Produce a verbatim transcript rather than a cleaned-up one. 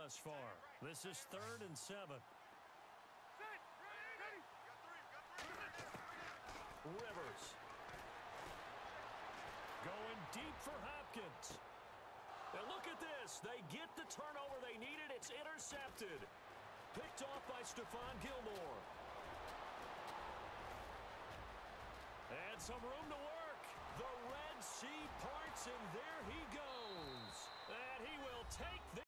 thus far. This is third and seven. Rivers. Going deep for Hopkins. And look at this. They get the turnover they needed. It's intercepted. Picked off by Stephon Gilmore. And some room to work. The Red Sea parts, and there he goes. And he will take this.